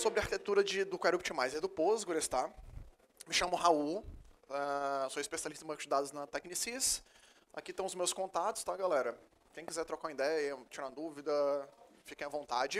sobre a arquitetura do Query Optimizer do Postgres, tá? Me chamo Raul, sou especialista em banco de dados na Technicis. Aqui estão os meus contatos, tá, galera? Quem quiser trocar uma ideia, tirar uma dúvida, fiquem à vontade.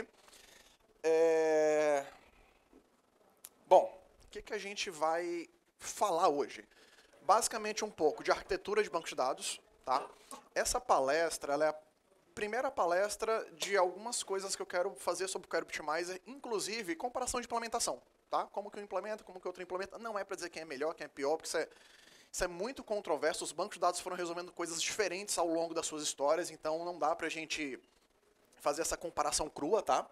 Bom, o que a gente vai falar hoje? Basicamente um pouco de arquitetura de banco de dados, tá? Essa palestra, ela é a primeira palestra de algumas coisas que eu quero fazer sobre o Query Optimizer, inclusive comparação de implementação, tá? Como que um implementa, como que o outro implementa. Não é para dizer quem é melhor, quem é pior, porque isso é muito controverso. Os bancos de dados foram resolvendo coisas diferentes ao longo das suas histórias, então não dá pra gente fazer essa comparação crua, tá?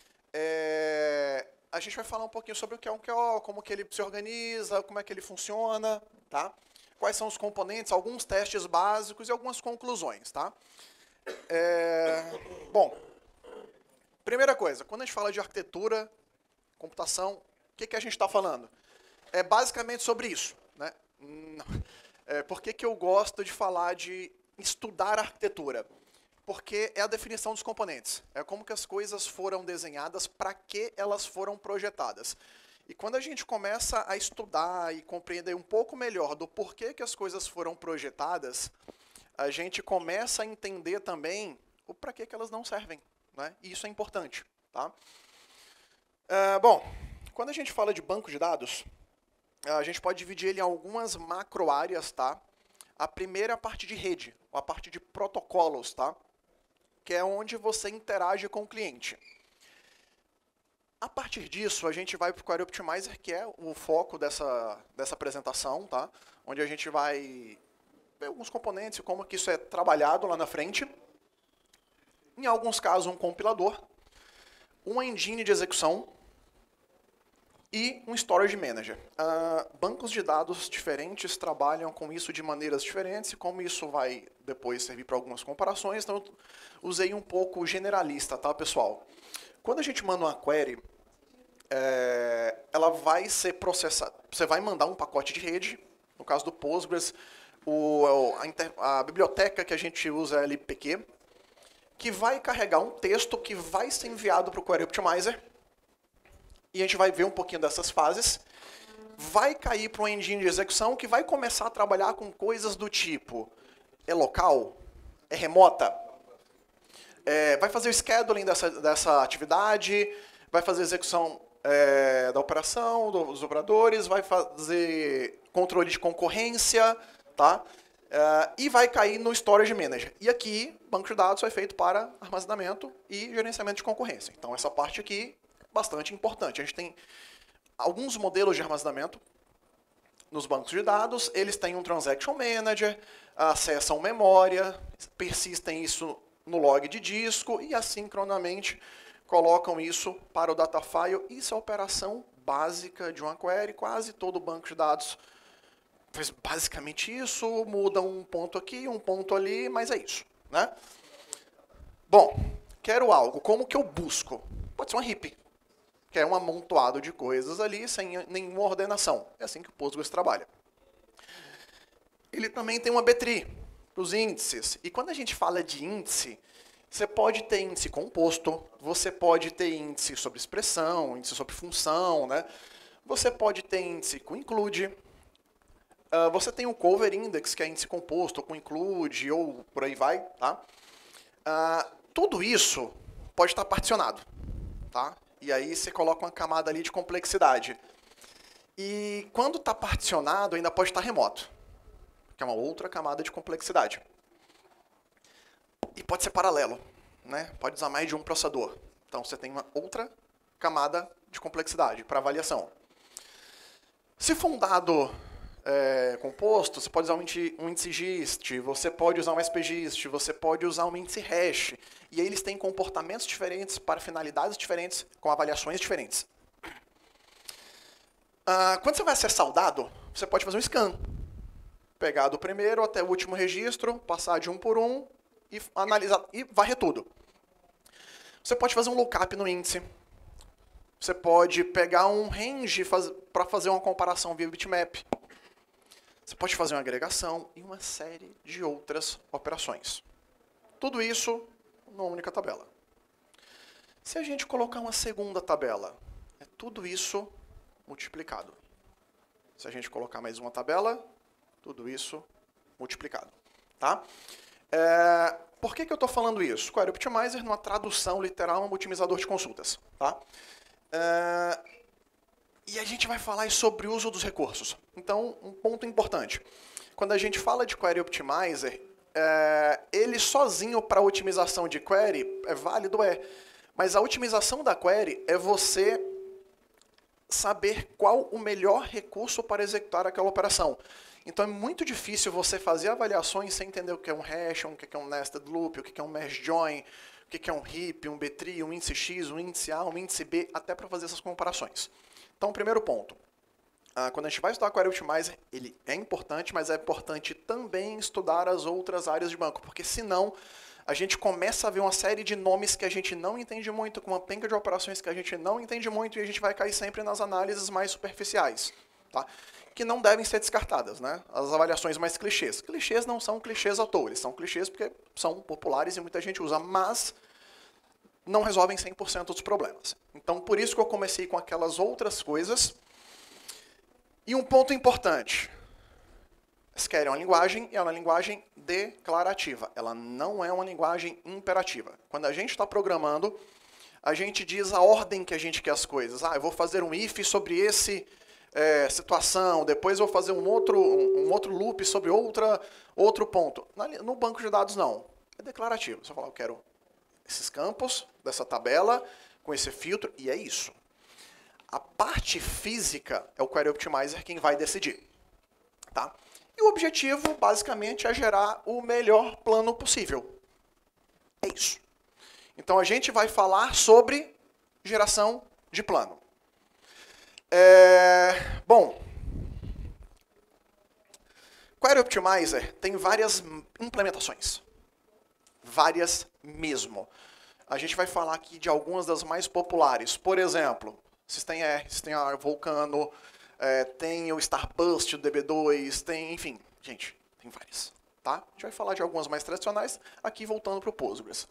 A gente vai falar um pouquinho sobre o que é um QO, como que ele se organiza, como é que ele funciona, tá? Quais são os componentes, alguns testes básicos e algumas conclusões, tá? Bom, primeira coisa, quando a gente fala de arquitetura, computação, o que a gente está falando? É basicamente sobre isso, né? Por que eu gosto de falar de estudar arquitetura? Porque é a definição dos componentes. É como que as coisas foram desenhadas, para que elas foram projetadas. E quando a gente começa a estudar e compreender um pouco melhor do porquê que as coisas foram projetadas, a gente começa a entender também o para que elas não servem, né? E isso é importante, tá? Bom, quando a gente fala de banco de dados, a gente pode dividir ele em algumas macro áreas, tá? A primeira é a parte de rede, a parte de protocolos, tá? Que é onde você interage com o cliente. A partir disso, a gente vai para o Query Optimizer, que é o foco dessa apresentação, tá? Onde a gente vai ver alguns componentes e como que isso é trabalhado lá na frente. Em alguns casos, um compilador, uma engine de execução e um Storage Manager. Bancos de dados diferentes trabalham com isso de maneiras diferentes e como isso vai depois servir para algumas comparações, então eu usei um pouco generalista, tá, pessoal? Quando a gente manda uma query, ela vai ser processada. Você vai mandar um pacote de rede, no caso do Postgres, a biblioteca que a gente usa é libpq, que vai carregar um texto que vai ser enviado para o Query Optimizer, e a gente vai ver um pouquinho dessas fases, vai cair para uma engine de execução que vai começar a trabalhar com coisas do tipo, é local? É remota? Vai fazer o scheduling dessa atividade, vai fazer a execução da operação, dos operadores, vai fazer controle de concorrência, tá? E vai cair no Storage Manager. E aqui, banco de dados é feito para armazenamento e gerenciamento de concorrência. Então, essa parte aqui bastante importante. A gente tem alguns modelos de armazenamento nos bancos de dados, eles têm um Transaction Manager, acessam memória, persistem isso no log de disco e assincronamente colocam isso para o data file. Isso é a operação básica de uma query, quase todo banco de dados faz basicamente isso, muda um ponto aqui, um ponto ali, mas é isso, né? Bom, quero algo, como que eu busco? Pode ser uma heap, que é um amontoado de coisas ali, sem nenhuma ordenação. É assim que o Postgres trabalha. Ele também tem uma B-tree, para os índices. E quando a gente fala de índice, você pode ter índice composto, você pode ter índice sobre expressão, índice sobre função, né? Você pode ter índice com include. Você tem o cover index, que é índice composto, com include, ou por aí vai, tá? Tudo isso pode estar particionado, tá? E aí você coloca uma camada ali de complexidade. E quando está particionado, ainda pode estar remoto, que é uma outra camada de complexidade. E pode ser paralelo, né? Pode usar mais de um processador. Então você tem uma outra camada de complexidade para avaliação. Se for um dado composto, você pode usar um índice GIST, você pode usar um SPGIST, você pode usar um índice hash. E aí eles têm comportamentos diferentes para finalidades diferentes, com avaliações diferentes. Quando você vai acessar o dado, você pode fazer um scan. Pegar do primeiro até o último registro, passar de um por um e analisar e varrer tudo. Você pode fazer um lookup no índice. Você pode pegar um range para fazer uma comparação via bitmap. Você pode fazer uma agregação e uma série de outras operações. Tudo isso numa única tabela. Se a gente colocar uma segunda tabela, tudo isso multiplicado. Se a gente colocar mais uma tabela, tudo isso multiplicado. Tá? Por que eu estou falando isso? Query Optimizer, numa tradução literal, é um otimizador de consultas. Tá? E a gente vai falar sobre o uso dos recursos. Então, um ponto importante. Quando a gente fala de Query Optimizer, ele sozinho para otimização de query é válido, mas a otimização da query é você saber qual o melhor recurso para executar aquela operação. Então é muito difícil você fazer avaliações sem entender o que é um hash, o que é um nested loop, o que é um merge join, o que é um heap, um B-tree, um índice X, um índice A, um índice B, até para fazer essas comparações. Então, primeiro ponto. Quando a gente vai estudar Query Optimizer, ele é importante, mas é importante também estudar as outras áreas de banco, porque senão a gente começa a ver uma série de nomes que a gente não entende muito, com uma penca de operações que a gente não entende muito, e a gente vai cair sempre nas análises mais superficiais, tá? Que não devem ser descartadas, né? As avaliações mais clichês. Clichês não são clichês à toa, eles são clichês porque são populares e muita gente usa, mas não resolvem 100% dos problemas. Então, por isso que eu comecei com aquelas outras coisas. E um ponto importante, SQL é uma linguagem e é uma linguagem declarativa. Ela não é uma linguagem imperativa. Quando a gente está programando, a gente diz a ordem que a gente quer as coisas. Eu vou fazer um if sobre esse situação, depois eu vou fazer um outro loop sobre outro ponto. No banco de dados, não. É declarativo. Você fala, eu quero esses campos dessa tabela com esse filtro, e é isso. A parte física é o Query Optimizer quem vai decidir. Tá? E o objetivo, basicamente, é gerar o melhor plano possível. É isso. Então, a gente vai falar sobre geração de plano. Bom, Query Optimizer tem várias implementações. Várias mesmo. A gente vai falar aqui de algumas das mais populares. Por exemplo, SystemR, SystemR, Vulcano, tem o Starburst, o DB2, tem, enfim, gente, tem várias. Tá? A gente vai falar de algumas mais tradicionais, aqui voltando para o Postgres.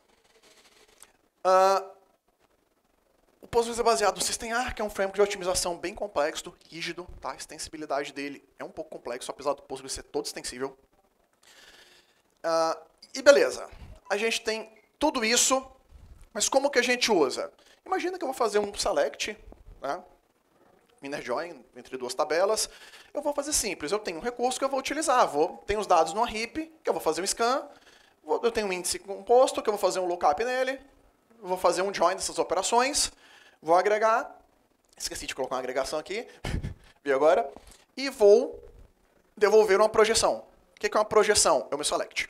O Postgres é baseado no SystemR, que é um framework de otimização bem complexo, rígido, tá? A extensibilidade dele é um pouco complexo, apesar do Postgres ser todo extensível. E beleza, a gente tem tudo isso, mas como que a gente usa? Imagina que eu vou fazer um select, né? Inner join entre duas tabelas. Eu vou fazer simples, eu tenho um recurso que eu vou utilizar. Tenho os dados numa heap, que eu vou fazer um scan. Eu tenho um índice composto, que eu vou fazer um lookup nele. Vou fazer um join dessas operações. Vou agregar. Esqueci de colocar uma agregação aqui. Vi agora. E vou devolver uma projeção. O que é uma projeção? É o meu select.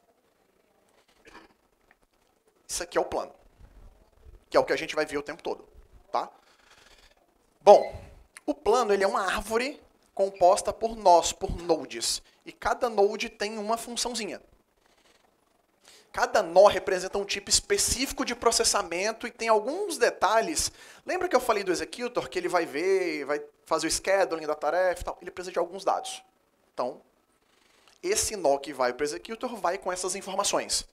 Isso aqui é o plano. Que é o que a gente vai ver o tempo todo. Tá? Bom, o plano ele é uma árvore composta por nós, por nodes. E cada node tem uma funçãozinha. Cada nó representa um tipo específico de processamento e tem alguns detalhes. Lembra que eu falei do executor, que ele vai ver, vai fazer o scheduling da tarefa e tal? Ele precisa de alguns dados. Então, esse nó que vai para o executor vai com essas informações.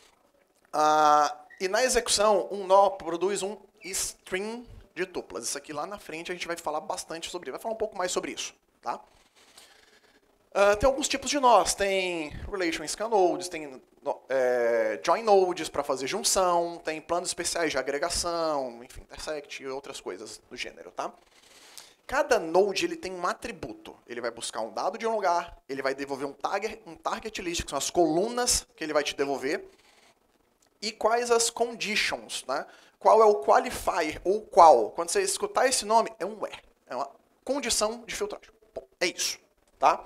E na execução, um nó produz um string de tuplas. Isso aqui lá na frente a gente vai falar bastante sobre isso. Vai falar um pouco mais sobre isso. Tá? Tem alguns tipos de nós. Tem relation scan nodes, tem join nodes para fazer junção, tem planos especiais de agregação, enfim, intersect e outras coisas do gênero. Tá? Cada node ele tem um atributo. Ele vai buscar um dado de um lugar, ele vai devolver um target list, que são as colunas que ele vai te devolver, e quais as conditions, né? Qual é o qualifier, ou qual. Quando você escutar esse nome, é um where. É uma condição de filtragem. Bom, é isso. Tá?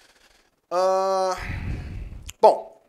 Bom.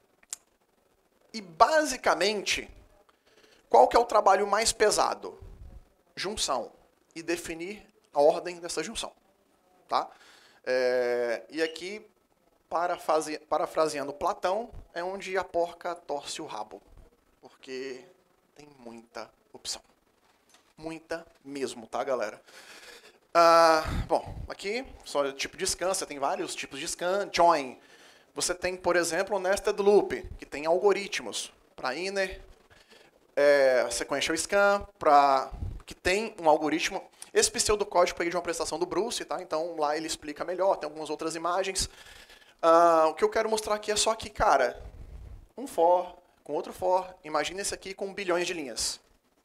E basicamente, qual que é o trabalho mais pesado? Junção. E definir a ordem dessa junção. Tá? E aqui, parafraseando Platão, é onde a porca torce o rabo. Porque tem muita opção. Muita mesmo, tá, galera? Bom, aqui, só tipo de scan, você tem vários tipos de scan. Join. Você tem, por exemplo, o nested loop, que tem algoritmos para inner, sequential scan, para que tem um algoritmo. Esse pseudocódigo aí de uma apresentação do Bruce, tá? Então lá ele explica melhor, tem algumas outras imagens. O que eu quero mostrar aqui é só que, cara, um for com outro for, imagina esse aqui com bilhões de linhas.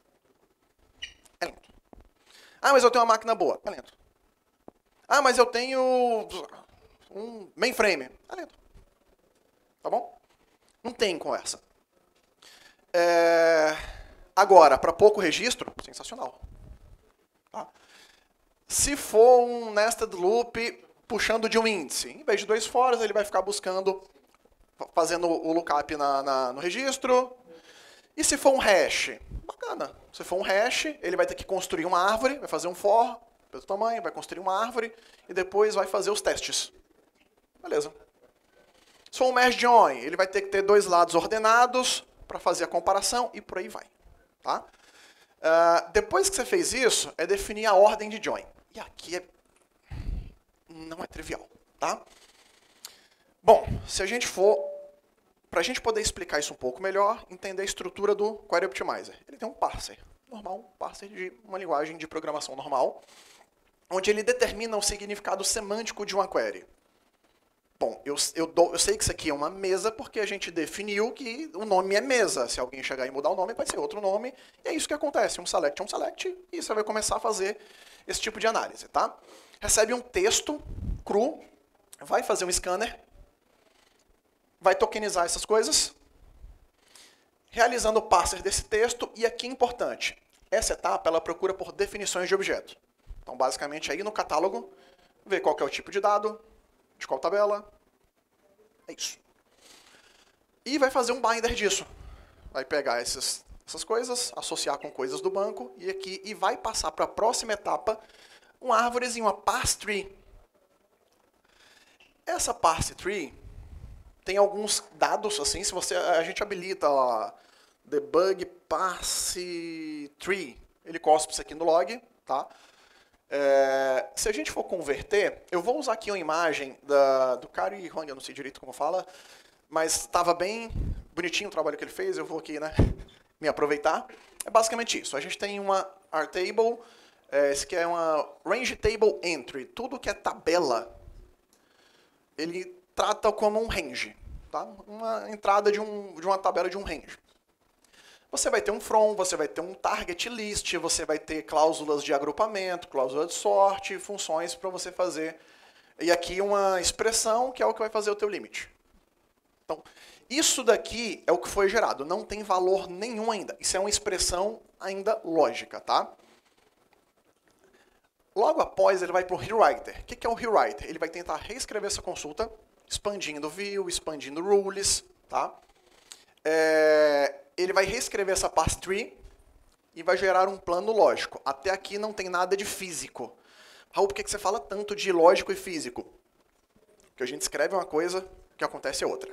É lento. Ah, mas eu tenho uma máquina boa. É lento. Ah, mas eu tenho um mainframe. É lento. Tá bom? Não tem conversa. Agora, para pouco registro, sensacional. Tá? Se for um nested loop puxando de um índice, em vez de 2 fores, ele vai ficar buscando, fazendo o lookup no registro. E se for um hash? Bacana. Se for um hash, ele vai ter que construir uma árvore, vai fazer um for, pelo tamanho, vai construir uma árvore, e depois vai fazer os testes. Beleza. Se for um merge join, ele vai ter que ter 2 lados ordenados para fazer a comparação e por aí vai. Tá? Depois que você fez isso, é definir a ordem de join. E aqui não é trivial. Tá? Bom, se a gente for, para a gente poder explicar isso um pouco melhor, entender a estrutura do Query Optimizer. Ele tem um parser normal, um parser de uma linguagem de programação normal, onde ele determina o significado semântico de uma query. Bom, eu sei que isso aqui é uma mesa porque a gente definiu que o nome é mesa. Se alguém chegar e mudar o nome, vai ser outro nome. E é isso que acontece. Um select é um select e você vai começar a fazer esse tipo de análise. Tá? Recebe um texto cru, vai fazer um scanner, vai tokenizar essas coisas, realizando o parser desse texto. E aqui é importante, essa etapa ela procura por definições de objeto. Então, basicamente, aí no catálogo, ver qual que é o tipo de dado, de qual tabela. É isso. E vai fazer um binder disso. Vai pegar essas coisas, associar com coisas do banco, e vai passar para a próxima etapa uma árvorezinha, uma parse tree. Essa parse tree tem alguns dados, assim, se a gente habilita lá, debug parse tree, ele cospe isso aqui no log, tá? Se a gente for converter, eu vou usar aqui uma imagem do Kari Hong, eu não sei direito como fala, mas estava bem bonitinho o trabalho que ele fez, eu vou aqui, né, me aproveitar. É basicamente isso, a gente tem uma rtable, esse aqui é uma range table entry, tudo que é tabela, ele trata como um range, tá? Uma entrada de uma tabela de um range. Você vai ter um from, você vai ter um target list, você vai ter cláusulas de agrupamento, cláusula de sorte, funções para você fazer. E aqui uma expressão que é o que vai fazer o teu limite. Então, isso daqui é o que foi gerado, não tem valor nenhum ainda. Isso é uma expressão ainda lógica, tá? Logo após, ele vai para o rewriter. O que é o rewriter? Ele vai tentar reescrever essa consulta, expandindo view, expandindo rules, tá? Ele vai reescrever essa parse tree e vai gerar um plano lógico. Até aqui não tem nada de físico. Raul, por que você fala tanto de lógico e físico? Porque a gente escreve uma coisa, o que acontece é outra.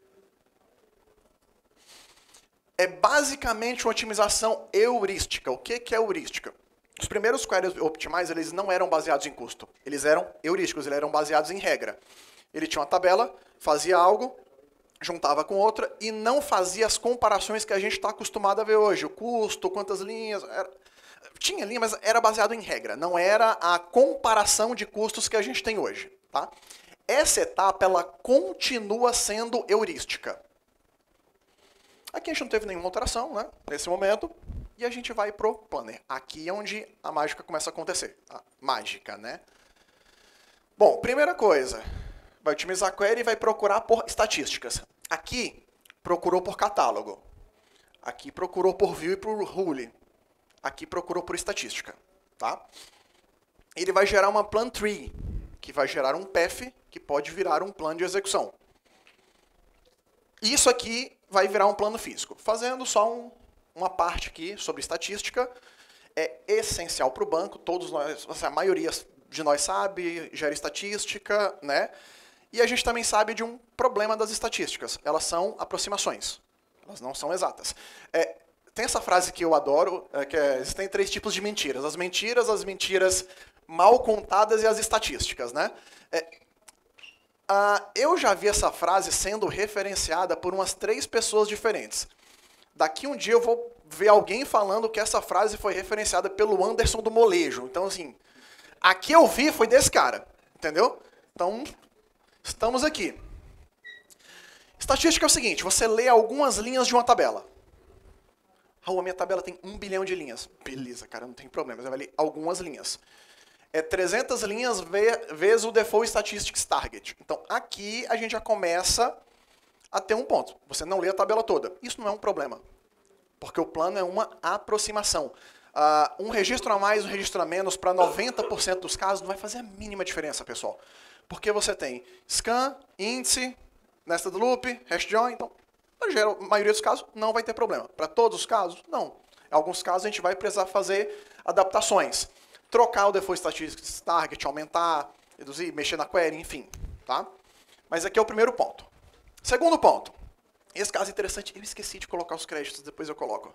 É basicamente uma otimização heurística. O que é heurística? Os primeiros Query Optimizer, eles não eram baseados em custo. Eles eram heurísticos, eles eram baseados em regra. Ele tinha uma tabela, fazia algo, juntava com outra e não fazia as comparações que a gente está acostumado a ver hoje. O custo, quantas linhas... Tinha linha, mas era baseado em regra. Não era a comparação de custos que a gente tem hoje. Tá? Essa etapa ela continua sendo heurística. Aqui a gente não teve nenhuma alteração, né, nesse momento. E a gente vai pro planner. Aqui é onde a mágica começa a acontecer. A mágica, né? Bom, primeira coisa. Vai otimizar a query e vai procurar por estatísticas. Aqui, procurou por catálogo. Aqui, procurou por view e por rule. Aqui, procurou por estatística. Tá? Ele vai gerar uma plan tree, que vai gerar um path, que pode virar um plano de execução. Isso aqui vai virar um plano físico. Fazendo só uma parte aqui sobre estatística. É essencial para o banco. Todos nós, a maioria de nós sabe, gera estatística, né? E a gente também sabe de um problema das estatísticas. Elas são aproximações. Elas não são exatas. Tem essa frase que eu adoro, que existem 3 tipos de mentiras. As mentiras mal contadas e as estatísticas, né? Eu já vi essa frase sendo referenciada por umas 3 pessoas diferentes. Daqui um dia eu vou ver alguém falando que essa frase foi referenciada pelo Anderson do Molejo. Então, assim, aqui eu vi foi desse cara, entendeu? Então, estamos aqui. Estatística é o seguinte, você lê algumas linhas de uma tabela. Raul, a minha tabela tem 1 bilhão de linhas. Beleza, cara, não tem problema, você vai ler algumas linhas. É 300 linhas vezes o Default Statistics Target. Então, aqui a gente já começa a ter um ponto. Você não lê a tabela toda. Isso não é um problema, porque o plano é uma aproximação. Um registro a mais, um registro a menos, para 90% dos casos, não vai fazer a mínima diferença, pessoal. Porque você tem scan, índice, nested loop, hash join. Então, na maioria dos casos, não vai ter problema. Para todos os casos, não. Em alguns casos, a gente vai precisar fazer adaptações. Trocar o Default Statistics Target, aumentar, reduzir, mexer na query, enfim. Tá? Mas aqui é o primeiro ponto. Segundo ponto. Esse caso é interessante. Eu esqueci de colocar os créditos, depois eu coloco.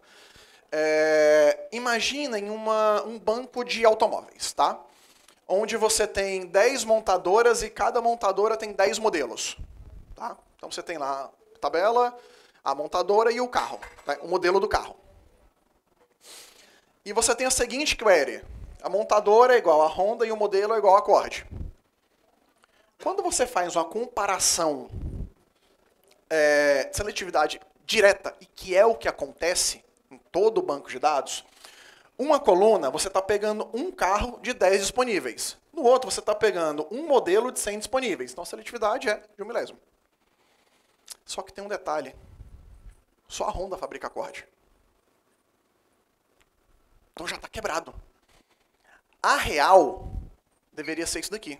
Imaginem um banco de automóveis, tá? Onde você tem 10 montadoras e cada montadora tem 10 modelos. Tá? Então você tem lá a tabela, a montadora e o carro, né? O modelo do carro. E você tem a seguinte query. A montadora é igual a Honda e o modelo é igual a Accord. Quando você faz uma comparação seletividade direta, e que é o que acontece em todo o banco de dados, uma coluna você está pegando um carro de 10 disponíveis. No outro você está pegando um modelo de 100 disponíveis. Então a seletividade é de 1 milésimo. Só que tem um detalhe. Só a Honda fabrica Accord. Então já está quebrado. A real deveria ser isso daqui.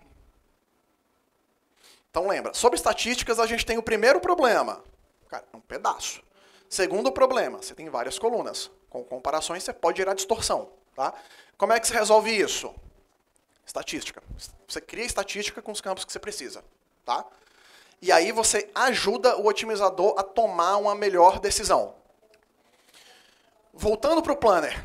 Então lembra, sobre estatísticas a gente tem o primeiro problema. Cara, é um pedaço. Segundo problema, você tem várias colunas. Com comparações você pode gerar distorção. Tá? Como é que se resolve isso? Estatística. Você cria estatística com os campos que você precisa. Tá? E aí você ajuda o otimizador a tomar uma melhor decisão. Voltando para o planner.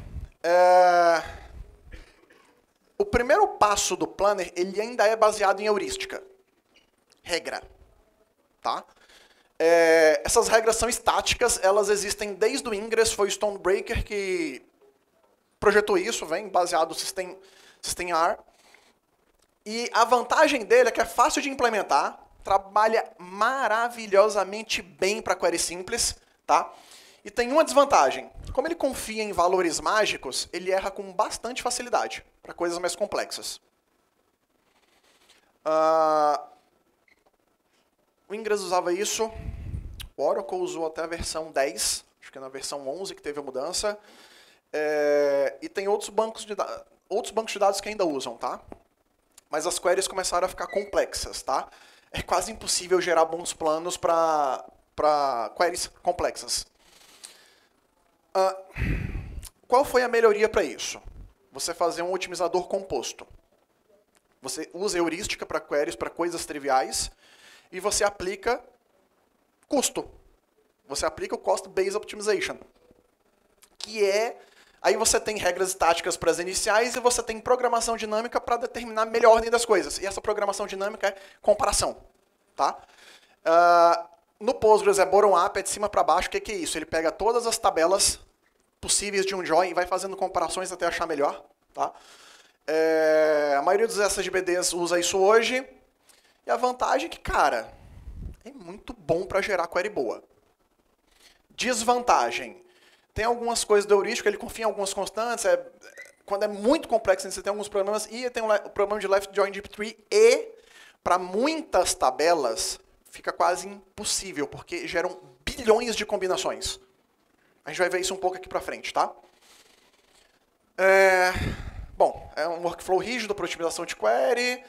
O primeiro passo do planner ele ainda é baseado em heurística. Regra. Tá? Essas regras são estáticas, elas existem desde o Ingress, foi o Stonebreaker que projetou isso, vem baseado no System-R. E a vantagem dele é que é fácil de implementar, trabalha maravilhosamente bem para query simples, tá? E tem uma desvantagem. Como ele confia em valores mágicos, ele erra com bastante facilidade para coisas mais complexas. O Ingress usava isso, o Oracle usou até a versão 10, acho que é na versão 11 que teve a mudança, e tem outros bancos de dados que ainda usam, tá? Mas as queries começaram a ficar complexas, tá? É quase impossível gerar bons planos para queries complexas. Qual foi a melhoria para isso? Você fazer um otimizador composto. Você usa heurística para queries, para coisas triviais, e você aplica custo. Você aplica o Cost Based Optimization. Que é... Aí você tem regras estáticas para as iniciais e você tem programação dinâmica para determinar a melhor ordem das coisas. E essa programação dinâmica é comparação. Tá? No Postgres é bottom-up, é de cima para baixo. O que é isso? Ele pega todas as tabelas possíveis de um join e vai fazendo comparações até achar melhor. Tá? A maioria dos SGBDs usa isso hoje. E a vantagem é que, cara, é muito bom para gerar query boa. Desvantagem. Tem algumas coisas do heurístico, ele confia em algumas constantes. Quando é muito complexo, você tem alguns problemas. E tem o problema de left join deep tree. E, para muitas tabelas, fica quase impossível, porque geram bilhões de combinações. A gente vai ver isso um pouco aqui para frente, tá? Bom, é um workflow rígido para otimização de query.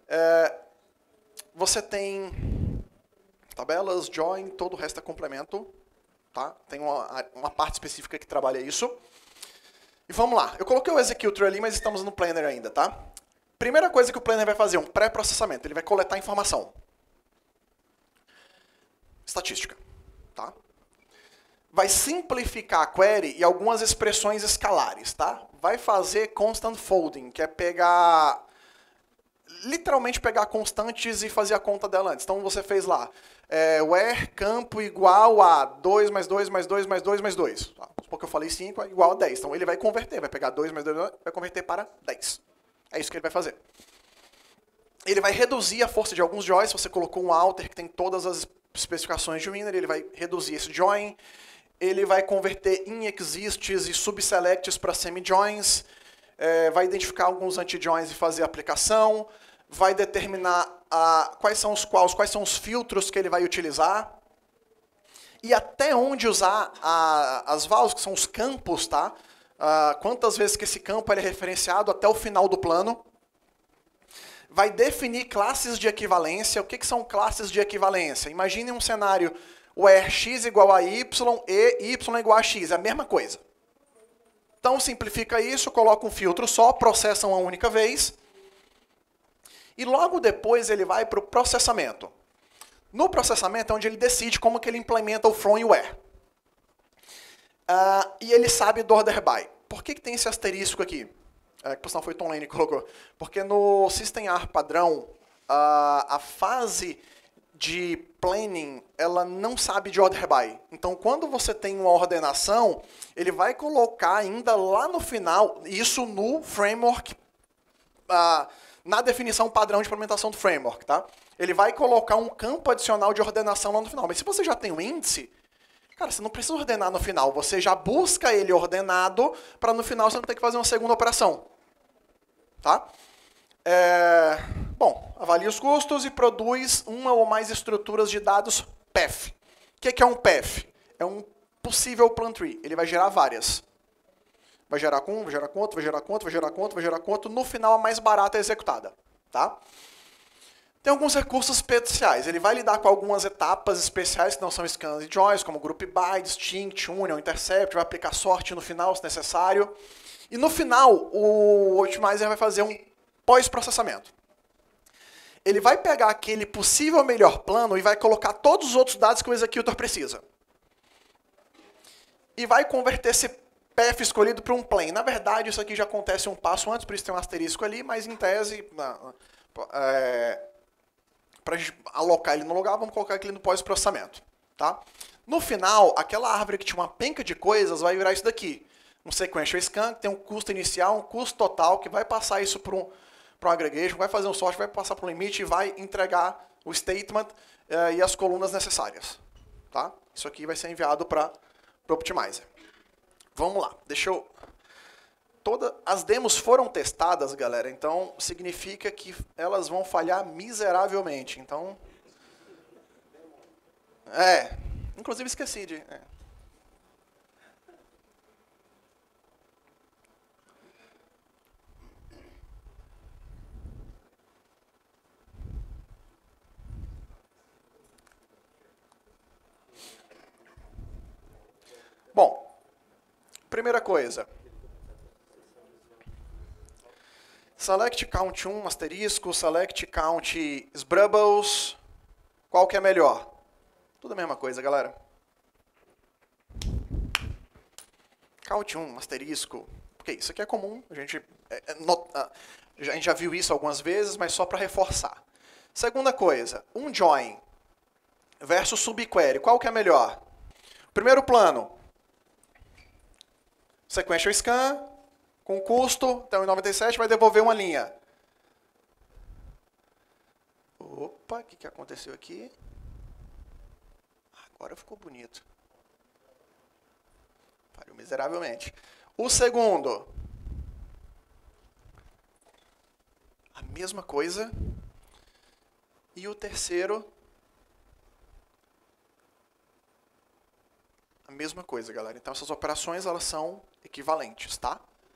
Você tem tabelas, join, todo o resto é complemento. Tá? Tem uma parte específica que trabalha isso. E vamos lá. Eu coloquei o executor ali, mas estamos no planner ainda. Tá? Primeira coisa que o planner vai fazer, um pré-processamento. Ele vai coletar informação. Estatística. Tá? Vai simplificar a query e algumas expressões escalares. Tá? Vai fazer constant folding, que é pegar... literalmente pegar constantes e fazer a conta dela antes. Então você fez lá where campo igual a 2 mais 2 mais 2 mais 2 mais 2. Tá? Porque eu falei 5 é igual a 10. Então ele vai converter, vai pegar 2 mais 2, vai converter para 10. É isso que ele vai fazer. Ele vai reduzir a força de alguns joins. Se você colocou um alter que tem todas as especificações de winner, ele vai reduzir esse join. Ele vai converter in-exists e subselects para semi-joins. Vai identificar alguns anti-joins e fazer a aplicação. Vai determinar quais são os filtros que ele vai utilizar. E até onde usar as values, que são os campos, tá? Quantas vezes que esse campo é referenciado até o final do plano. Vai definir classes de equivalência. O que são classes de equivalência? Imagine um cenário where x igual a y e y igual a x. É a mesma coisa. Então, simplifica isso, coloca um filtro só, processa uma única vez. E logo depois ele vai para o processamento. No processamento é onde ele decide como que ele implementa o from e o where. E ele sabe do order by. Por que tem esse asterisco aqui? Que por sinal foi Tom Lane que colocou. Porque no SystemR padrão, a fase de planning, ela não sabe de order by. Então, quando você tem uma ordenação, ele vai colocar ainda lá no final, isso no framework, na definição padrão de implementação do framework, tá? Ele vai colocar um campo adicional de ordenação lá no final. Mas se você já tem um índice, cara, você não precisa ordenar no final. Você já busca ele ordenado para no final você não ter que fazer uma segunda operação. Tá? Bom, avalia os custos e produz uma ou mais estruturas de dados path. O que é um path? É um possível plan tree. Ele vai gerar várias. Vai gerar com um, vai gerar com outro, vai gerar com outro, vai gerar com outro, vai gerar com outro. No final, a mais barata é executada. Tá? Tem alguns recursos especiais. Ele vai lidar com algumas etapas especiais que não são scans e joins, como group by, distinct, union, intercept, vai aplicar sorte no final, se necessário. E no final, o Optimizer vai fazer um pós-processamento. Ele vai pegar aquele possível melhor plano e vai colocar todos os outros dados que o executor precisa. E vai converter esse path escolhido para um plain. Na verdade, isso aqui já acontece um passo antes, por isso tem um asterisco ali, mas em tese, para a gente alocar ele no lugar, vamos colocar aquele no pós-processamento. Tá? No final, aquela árvore que tinha uma penca de coisas vai virar isso daqui. Um sequential scan, que tem um custo inicial, um custo total, que vai passar isso para um aggregation, vai fazer um sort, vai passar para o limite e vai entregar o statement e as colunas necessárias. Tá? Isso aqui vai ser enviado para o Optimizer. Vamos lá. As demos foram testadas, galera, então significa que elas vão falhar miseravelmente. Então, inclusive esqueci de... Bom, primeira coisa. Select count 1, asterisco, select count sbrubbles. Qual que é melhor? Tudo a mesma coisa, galera. Count 1, asterisco. Ok, isso aqui é comum. A gente já viu isso algumas vezes, mas só para reforçar. Segunda coisa, um join versus subquery. Qual que é melhor? Primeiro plano. Sequential scan, com custo, então em 97 vai devolver uma linha. Opa, o que aconteceu aqui? Agora ficou bonito. Falhou miseravelmente. O segundo. A mesma coisa. E o terceiro. A mesma coisa, galera. Então essas operações elas são equivalentes, tá?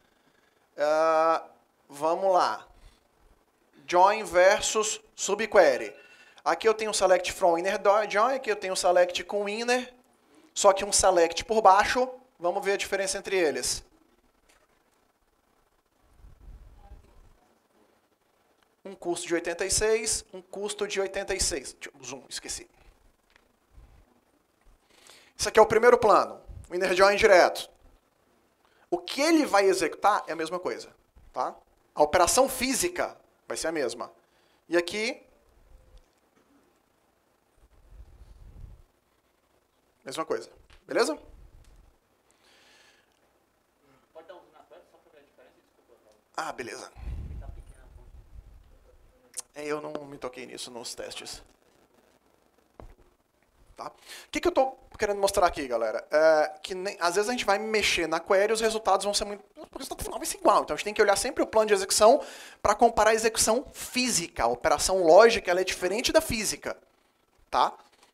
Vamos lá. Join versus subquery. Aqui eu tenho select from inner join, aqui eu tenho select com inner, só que um select por baixo. Vamos ver a diferença entre eles. Um custo de 86, um custo de 86. Zoom, esqueci. Isso aqui é o primeiro plano, o inner join direto. O que ele vai executar é a mesma coisa. Tá? A operação física vai ser a mesma. E aqui, Mesma coisa. Beleza? Pode dar um zoom na tela só para ver a diferença? Desculpa. Ah, beleza. Tá pequena a fonte. Eu não me toquei nisso nos testes. Tá? O que eu estou querendo mostrar aqui, galera? Às vezes a gente vai mexer na query e os resultados vão ser muito... O resultado final vai ser igual. Então a gente tem que olhar sempre o plano de execução para comparar a execução física. A operação lógica ela é diferente da física. Tá?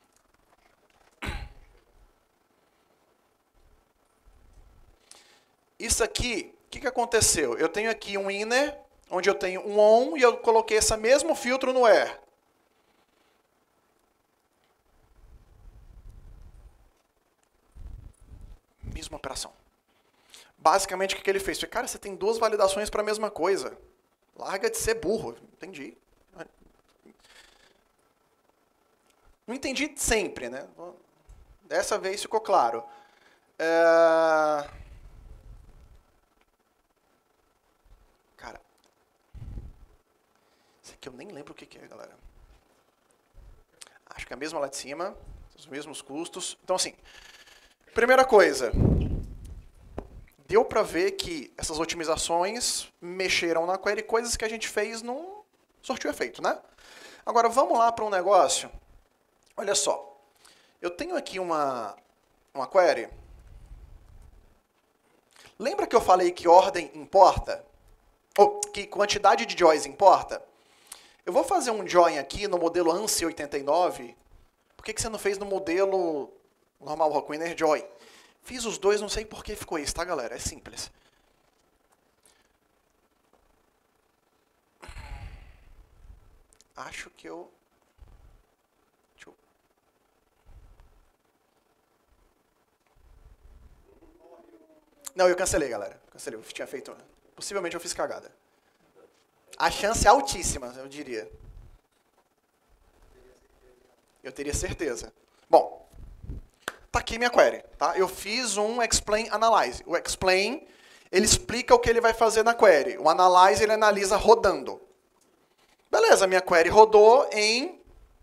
Isso aqui, o que aconteceu? Eu tenho aqui um inner, onde eu tenho um on, e eu coloquei esse mesmo filtro no where. Mesma operação. Basicamente, o que ele fez? Falei, cara, você tem duas validações para a mesma coisa. Larga de ser burro. Entendi. Não entendi sempre, né? Dessa vez ficou claro. Cara, isso aqui eu nem lembro o que é, galera. Acho que é a mesma lá de cima, os mesmos custos. Então, assim, primeira coisa, deu para ver que essas otimizações mexeram na query, coisas que a gente fez não surtiu efeito, né? Agora, vamos lá para um negócio. Olha só, eu tenho aqui uma query. Lembra que eu falei que ordem importa? Ou que quantidade de joins importa? Eu vou fazer um join aqui no modelo ANSI 89. Por que você não fez no modelo normal, com Inner Join? Fiz os dois, não sei por que ficou isso, tá, galera? É simples. Acho que eu... Não, eu cancelei, galera. Cancelei, eu tinha feito... Possivelmente eu fiz cagada. A chance é altíssima, eu diria. Eu teria certeza. Bom, tá aqui minha query, tá? Eu fiz um explain analyze. O explain, ele explica o que ele vai fazer na query. O analyze, ele analisa rodando. Beleza, minha query rodou em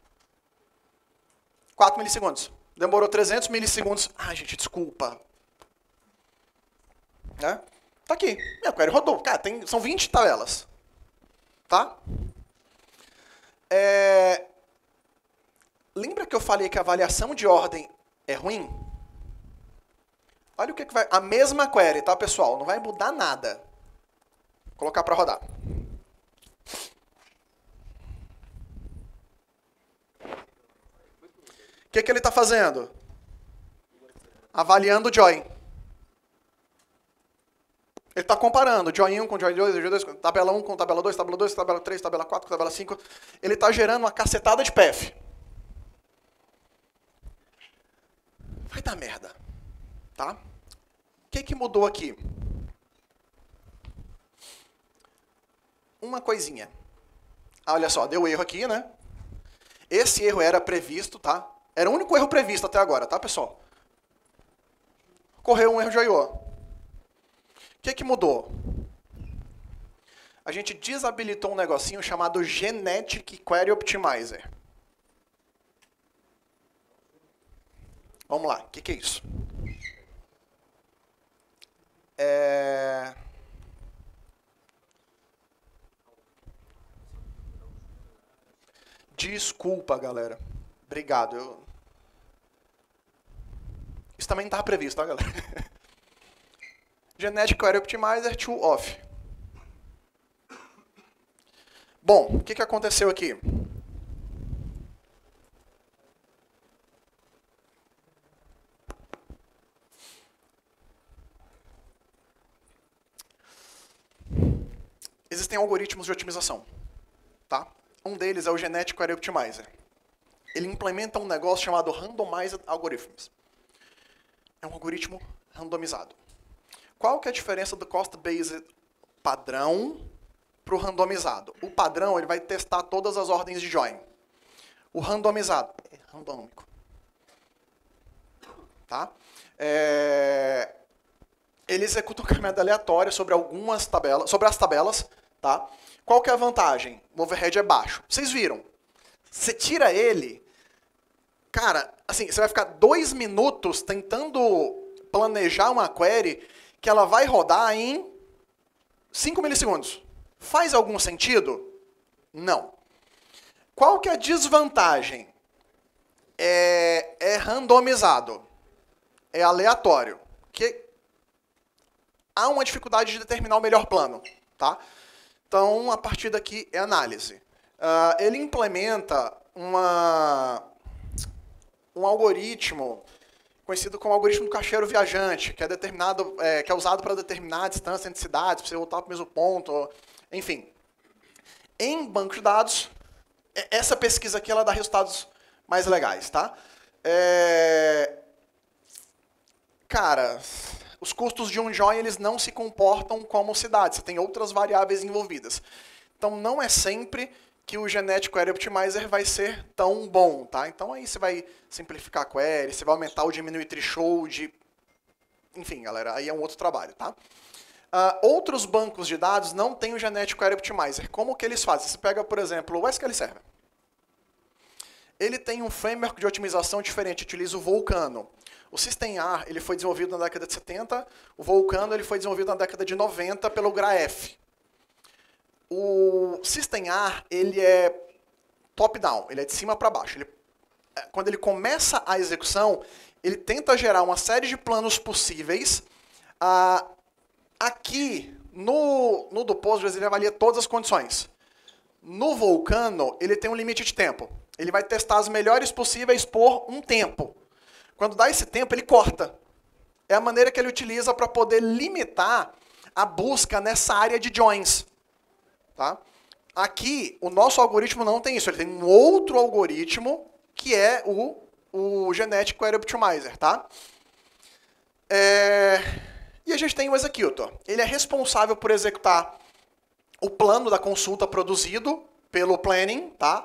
4 milissegundos. Demorou 300 milissegundos. Ah, gente, desculpa. Né? Tá aqui. Minha query rodou. Cara, são 20 tabelas. Tá? Lembra que eu falei que a avaliação de ordem é ruim? Olha o que vai... A mesma query, tá, pessoal? Não vai mudar nada. Vou colocar para rodar. O que ele está fazendo? Avaliando o join. Ele está comparando Join 1 com Join 2, Join 2, tabela 1 com tabela 2, tabela 2, tabela 3, tabela 4 com tabela 5. Ele está gerando uma cacetada de PF. Vai dar merda. Tá? O que mudou aqui? Uma coisinha. Olha só, deu erro aqui, né? Esse erro era previsto, tá? Era o único erro previsto até agora, tá, pessoal? Ocorreu um erro de I/O. O que mudou? A gente desabilitou um negocinho chamado Genetic Query Optimizer. Vamos lá, o que é isso? Desculpa, galera. Obrigado. Isso também não estava previsto, tá, galera? Genetic Query Optimizer to off. Bom, o que aconteceu aqui? Existem algoritmos de otimização. Tá? Um deles é o Genetic Query Optimizer. Ele implementa um negócio chamado Randomized Algorithms. É um algoritmo randomizado. Qual que é a diferença do cost-based padrão para o randomizado? O padrão ele vai testar todas as ordens de join. O randomizado é randômico. Tá? Ele executa um caminhada aleatória sobre algumas tabelas, sobre as tabelas. Tá? Qual que é a vantagem? O overhead é baixo. Vocês viram? Você tira ele, Cara, assim, você vai ficar 2 minutos tentando planejar uma query que ela vai rodar em 5 milissegundos. Faz algum sentido? Não. Qual que é a desvantagem? É randomizado. É aleatório. Que há uma dificuldade de determinar o melhor plano. Tá? Então, a partir daqui é análise. Ele implementa um algoritmo conhecido como algoritmo do caixeiro viajante, que é usado para determinar a distância entre cidades, para você voltar para o mesmo ponto, enfim. Em banco de dados, essa pesquisa aqui ela dá resultados mais legais, tá? Cara, os custos de um join eles não se comportam como cidades, você tem outras variáveis envolvidas. Então não é sempre que o Genetic Query Optimizer vai ser tão bom, tá? Então aí você vai simplificar a query, você vai aumentar ou diminuir threshold, enfim, galera, aí é um outro trabalho, tá? Outros bancos de dados não têm o Genetic Query Optimizer. Como que eles fazem? Você pega, por exemplo, o SQL Server. Ele tem um framework de otimização diferente, utiliza o Volcano. O SystemR ele foi desenvolvido na década de 70, o Volcano ele foi desenvolvido na década de 90 pelo Graph. O SystemR ele é top-down, ele é de cima para baixo. Quando ele começa a execução, ele tenta gerar uma série de planos possíveis. Aqui, no do Postgres, ele avalia todas as condições. No Volcano, ele tem um limite de tempo. Ele vai testar as melhores possíveis por um tempo. Quando dá esse tempo, ele corta. É a maneira que ele utiliza para poder limitar a busca nessa área de joins. Tá? Aqui, o nosso algoritmo não tem isso. Ele tem um outro algoritmo, que é o Genetic Query Optimizer. Tá? E a gente tem o Executor. Ele é responsável por executar o plano da consulta produzido pelo planning. Tá?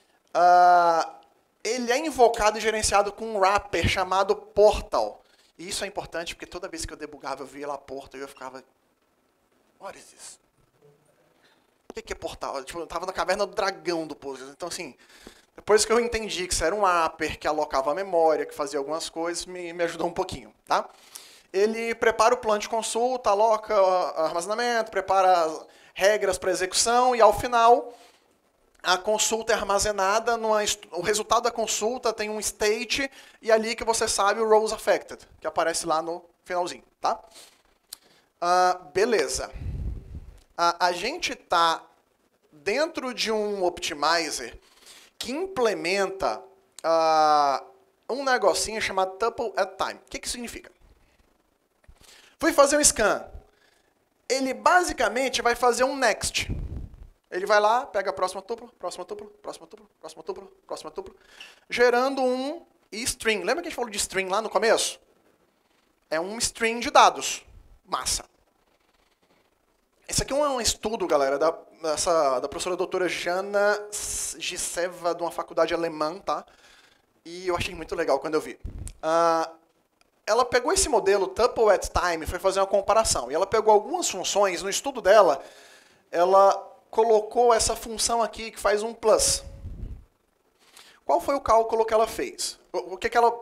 Ele é invocado e gerenciado com um wrapper chamado Portal. E isso é importante porque toda vez que eu debugava, eu via lá Portal e eu ficava... What is this? O que é Portal? Tipo, eu estava na caverna do dragão do Postgres. Então, assim, depois que eu entendi que isso era um wrapper que alocava a memória, que fazia algumas coisas, me ajudou um pouquinho. Tá? Ele prepara o plano de consulta, aloca armazenamento, prepara as regras para execução e, ao final... A consulta é armazenada, o resultado da consulta tem um state, e ali que você sabe o rows affected, que aparece lá no finalzinho. Tá? Beleza. A gente está dentro de um optimizer que implementa um negocinho chamado tuple at time. O que isso significa? Fui fazer um scan. Ele basicamente vai fazer um next. Ele vai lá, pega a próxima tupla, próxima tupla, próxima tupla, próxima tupla, próxima tupla, gerando um string. Lembra que a gente falou de string lá no começo? É um string de dados. Massa. Esse aqui é um estudo, galera, da professora doutora Jana Giseva, de uma faculdade alemã, tá? E eu achei muito legal quando eu vi. Ela pegou esse modelo tuple at time e foi fazer uma comparação. E ela pegou algumas funções, no estudo dela, ela colocou essa função aqui que faz um plus. Qual foi o cálculo que ela fez? O que ela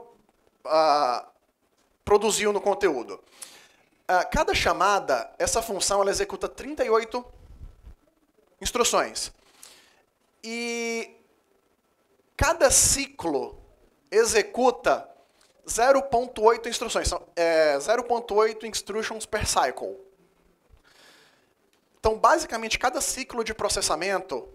produziu no conteúdo? Cada chamada, essa função ela executa 38 instruções. E cada ciclo executa 0.8 instruções. São 0.8 instructions per cycle. Então, basicamente, cada ciclo de processamento,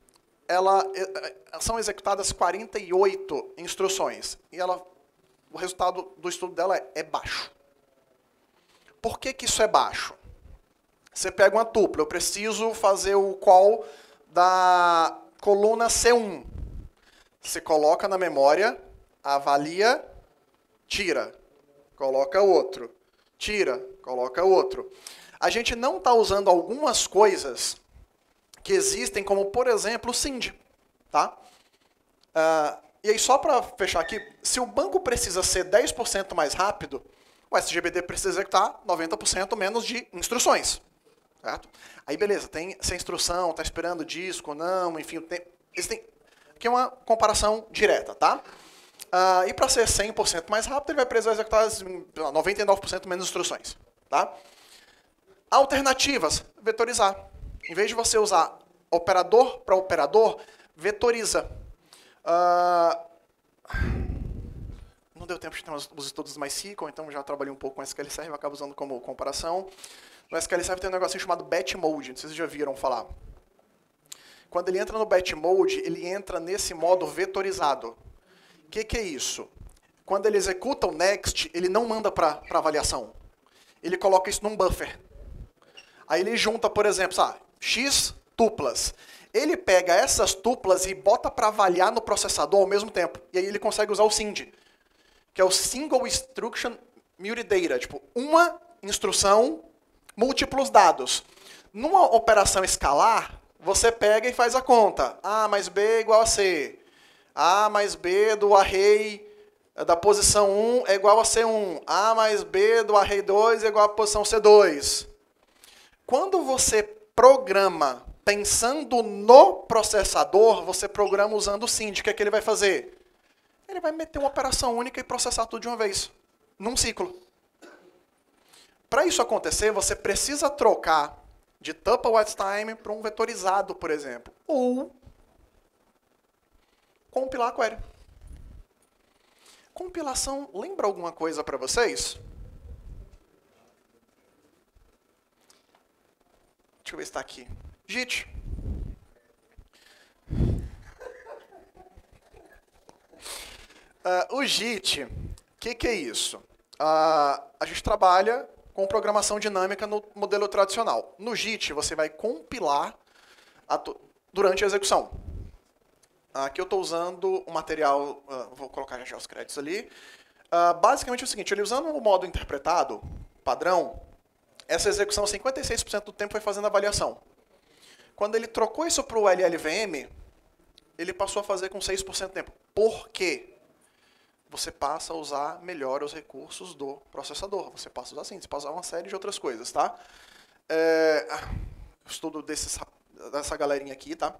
são executadas 48 instruções. E o resultado do estudo dela é baixo. Por que isso é baixo? Você pega uma tupla, eu preciso fazer o call da coluna C1. Você coloca na memória, avalia, tira, coloca outro. Tira, coloca outro. A gente não está usando algumas coisas que existem, como, por exemplo, o SIND. Tá? E aí, só para fechar aqui, se o banco precisa ser 10% mais rápido, o SGBD precisa executar 90% menos de instruções. Certo? Aí, beleza, se a instrução está esperando disco ou não, enfim, aqui é uma comparação direta. Tá? E para ser 100% mais rápido, ele vai precisar executar 99% menos instruções. Tá? Alternativas, vetorizar. Em vez de você usar operador para operador, vetoriza. Não deu tempo de ter os estudos do MySQL, então já trabalhei um pouco com SQL Server, acabo usando como comparação. No SQL Server tem um negocinho chamado Batch Mode, não sei se vocês já viram falar. Quando ele entra no Batch Mode, ele entra nesse modo vetorizado. O que é isso? Quando ele executa o next, ele não manda para avaliação. Ele coloca isso num buffer. Aí ele junta, por exemplo, X tuplas. Ele pega essas tuplas e bota para avaliar no processador ao mesmo tempo. E aí ele consegue usar o SIND, que é o Single Instruction Multidata. Tipo, uma instrução, múltiplos dados. Numa operação escalar, você pega e faz a conta. A mais B é igual a C. A mais B do array da posição 1 é igual a C1. A mais B do array 2 é igual a posição C2. Quando você programa pensando no processador, você programa usando o SIND. O que é que ele vai fazer? Ele vai meter uma operação única e processar tudo de uma vez, num ciclo. Para isso acontecer, você precisa trocar de tuple watch time para um vetorizado, por exemplo. Ou compilar a query. Compilação, lembra alguma coisa para vocês? Deixa eu ver se está aqui. JIT. O JIT, o que é isso? A gente trabalha com programação dinâmica no modelo tradicional. No JIT, você vai compilar durante a execução. Aqui eu estou usando o material, vou colocar já os créditos ali. Basicamente é o seguinte, ele usando o modo interpretado, padrão, essa execução 56% do tempo foi fazendo avaliação. Quando ele trocou isso para o LLVM, ele passou a fazer com 6% do tempo. Por quê? Você passa a usar melhor os recursos do processador. Você passa a usar assim, você passa a usar uma série de outras coisas, tá? Estudo dessa galerinha aqui, tá?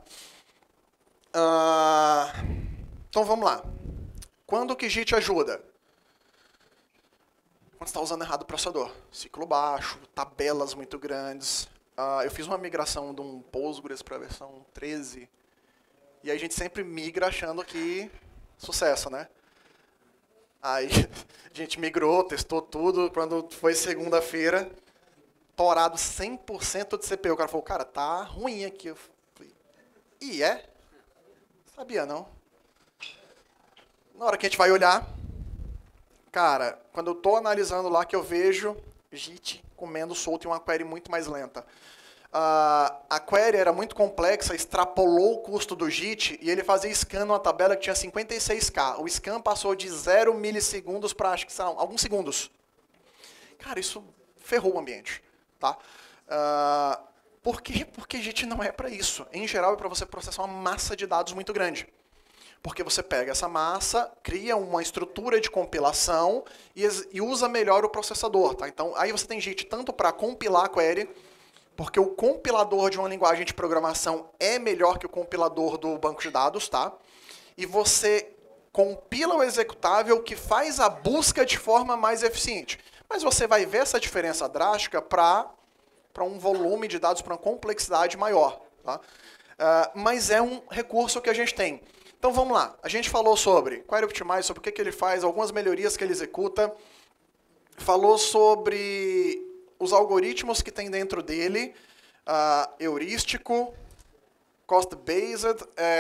Então vamos lá. Quando que JIT ajuda? Quando você está usando errado o processador. Ciclo baixo, tabelas muito grandes. Eu fiz uma migração de um Postgres para a versão 13. E aí a gente sempre migra achando que sucesso, né? Aí a gente migrou, testou tudo. Quando foi segunda-feira, torado 100% de CPU. O cara falou, cara, tá ruim aqui. Eu falei, e é? Sabia não. Na hora que a gente vai olhar, cara, quando eu estou analisando lá que eu vejo JIT comendo solto em uma query muito mais lenta. A query era muito complexa, extrapolou o custo do JIT e ele fazia scan numa tabela que tinha 56K. O scan passou de 0 milissegundos para, acho que são alguns segundos. Cara, isso ferrou o ambiente. Tá? Por quê? Porque JIT não é para isso. Em geral, é para você processar uma massa de dados muito grande. Porque você pega essa massa, cria uma estrutura de compilação e usa melhor o processador. Tá? Então, aí você tem JIT tanto para compilar a query, porque o compilador de uma linguagem de programação é melhor que o compilador do banco de dados, tá? E você compila o executável que faz a busca de forma mais eficiente. Mas você vai ver essa diferença drástica para um volume de dados, para uma complexidade maior. Tá? Mas é um recurso que a gente tem. Então vamos lá. A gente falou sobre Query Optimize, sobre o que ele faz, algumas melhorias que ele executa. Falou sobre os algoritmos que tem dentro dele, heurístico, cost-based,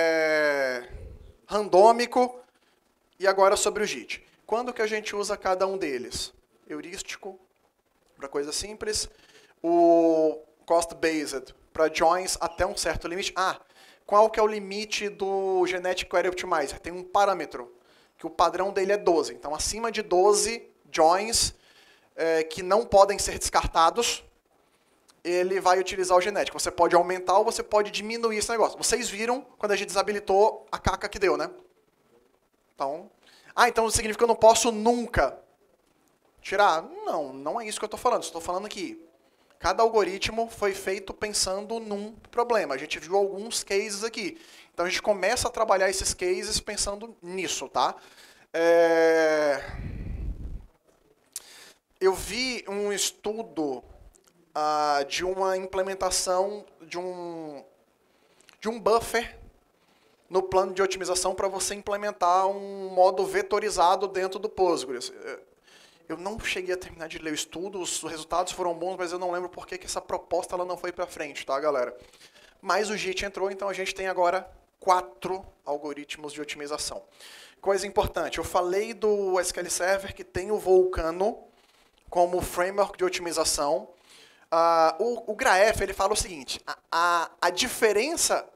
randômico, e agora sobre o JIT. Quando que a gente usa cada um deles? Heurístico, para coisa simples, o cost-based, para joins até um certo limite. Qual que é o limite do Genetic Query Optimizer? Tem um parâmetro, que o padrão dele é 12. Então, acima de 12 joins, que não podem ser descartados, ele vai utilizar o genético. Você pode aumentar ou você pode diminuir esse negócio. Vocês viram quando a gente desabilitou a caca que deu, né? Então, então significa que eu não posso nunca tirar? Não, não é isso que eu estou falando. Estou falando que cada algoritmo foi feito pensando num problema. A gente viu alguns cases aqui. Então a gente começa a trabalhar esses cases pensando nisso, tá? Eu vi um estudo de uma implementação de um buffer no plano de otimização para você implementar um modo vetorizado dentro do Postgres. Eu não cheguei a terminar de ler o estudo, os resultados foram bons, mas eu não lembro por que essa proposta ela não foi para frente, tá, galera? Mas o JIT entrou, então a gente tem agora 4 algoritmos de otimização. Coisa importante, eu falei do SQL Server que tem o Vulcano como framework de otimização. O Graef, ele fala o seguinte, a diferença...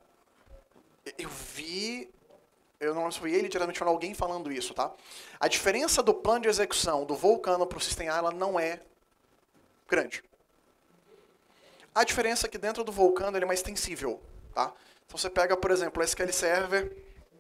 Eu não lembro se foi ele diretamente ou alguém falando isso, tá? A diferença do plano de execução do Vulcano para o System A, ela não é grande. A diferença é que dentro do Vulcano ele é mais extensível, tá? Então você pega, por exemplo, o SQL Server,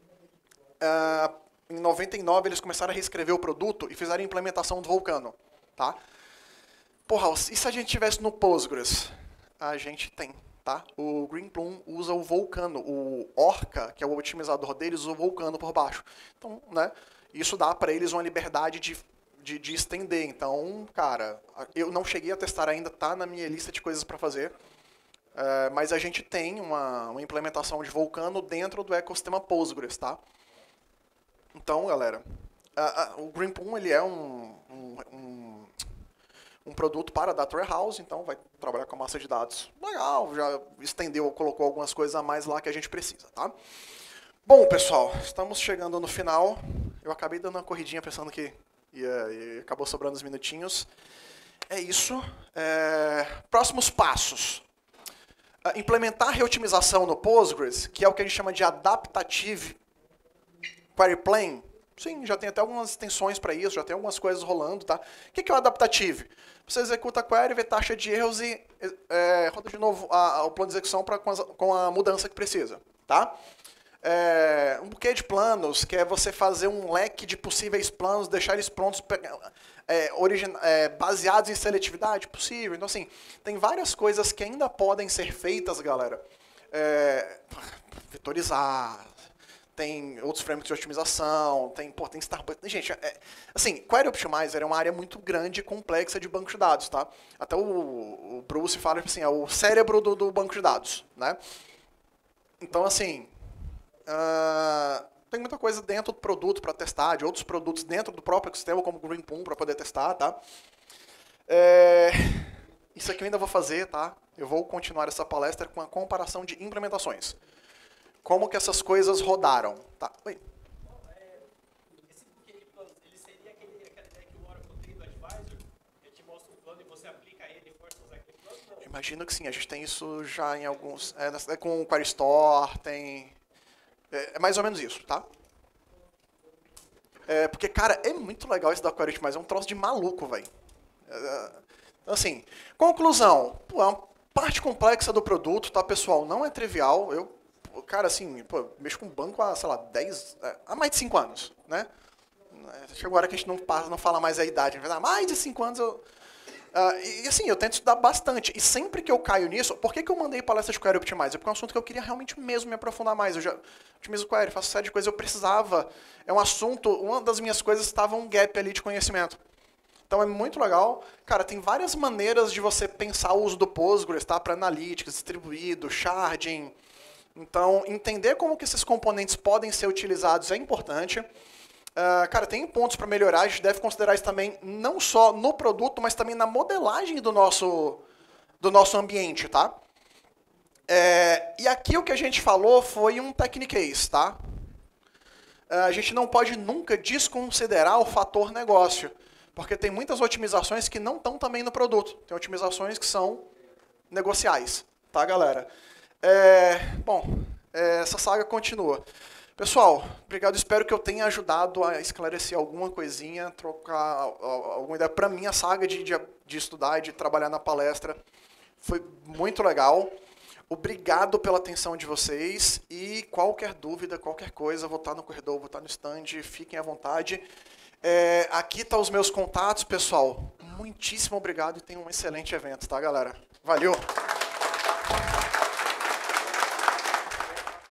em 99 eles começaram a reescrever o produto e fizeram a implementação do Vulcano, tá? Porra, e se a gente tivesse no Postgres? A gente tem, tá? O Greenplum usa o Vulcano, o Orca, que é o otimizador deles, usa o Vulcano por baixo. Então, né, isso dá para eles uma liberdade de estender. Então, cara, eu não cheguei a testar ainda, tá na minha lista de coisas para fazer, mas a gente tem uma implementação de Vulcano dentro do ecossistema Postgres, tá? Então, galera, o Greenplum, ele é um produto para Data Warehouse, então vai trabalhar com a massa de dados. Legal, já estendeu, colocou algumas coisas a mais lá que a gente precisa, tá? Bom, pessoal, estamos chegando no final. Eu acabei dando uma corridinha pensando que e acabou sobrando uns minutinhos. É isso. Próximos passos. Implementar reotimização no Postgres, que é o que a gente chama de Adaptative Query Plan. Sim, já tem até algumas extensões para isso, já tem algumas coisas rolando, tá? O que é o Adaptative? Você executa a query, vê taxa de erros e roda de novo o plano de execução com a mudança que precisa, tá? Um buquê de planos, que é você fazer um leque de possíveis planos, deixar eles prontos, baseados em seletividade, possível. Então, assim, tem várias coisas que ainda podem ser feitas, galera. Vetorizar, tem outros frameworks de otimização, tem Starbucks. Gente, assim, Query Optimizer é uma área muito grande e complexa de banco de dados, tá? Até o Bruce fala assim, é o cérebro do banco de dados, né? Então, assim, tem muita coisa dentro do produto para testar, de outros produtos dentro do próprio ecossistema, como o Greenplum, para poder testar, tá? Isso aqui eu ainda vou fazer, tá? Eu vou continuar essa palestra com a comparação de implementações. Como que essas coisas rodaram, tá? Oi. Esse buquê de planos, ele seria aquela ideia que o Oracle tem do Advisor? Ele te mostra um plano e você aplica ele e força a usar aquele plano? Não. Imagino que sim, a gente tem isso já em alguns... com o Query Store, tem... É mais ou menos isso, tá? Porque, cara, é muito legal esse da Query, mas é um troço de maluco, velho. Então, assim, conclusão. Pô, é uma parte complexa do produto, tá, pessoal? Não é trivial. Cara, assim, pô, mexo com banco há, sei lá, há mais de 5 anos, né? Chegou a hora que a gente não fala mais a idade. Há mais de 5 anos eu... e assim, eu tento estudar bastante. E sempre que eu caio nisso... Por que eu mandei palestra de Query Optimizer? Porque é um assunto que eu queria realmente mesmo me aprofundar mais. Eu já otimizo Query, faço série de coisas. Eu precisava... É um assunto... Uma das minhas coisas estava um gap ali de conhecimento. Então é muito legal. Cara, tem várias maneiras de você pensar o uso do Postgres, tá? Para analytics, distribuído, sharding. Então, entender como que esses componentes podem ser utilizados é importante. Cara, tem pontos para melhorar, a gente deve considerar isso também, não só no produto, mas também na modelagem do nosso ambiente, tá? E aqui o que a gente falou foi um technicase, tá? A gente não pode nunca desconsiderar o fator negócio, porque tem muitas otimizações que não estão também no produto. Tem otimizações que são negociais, tá, galera? Bom, essa saga continua. Pessoal, obrigado. Espero que eu tenha ajudado a esclarecer alguma coisinha, trocar alguma ideia. Para mim, a saga de estudar e de trabalhar na palestra foi muito legal. Obrigado pela atenção de vocês. E qualquer dúvida, qualquer coisa, vou estar no corredor, vou estar no stand, fiquem à vontade. Aqui estão os meus contatos, pessoal. Muitíssimo obrigado e tenham um excelente evento, tá, galera? Valeu!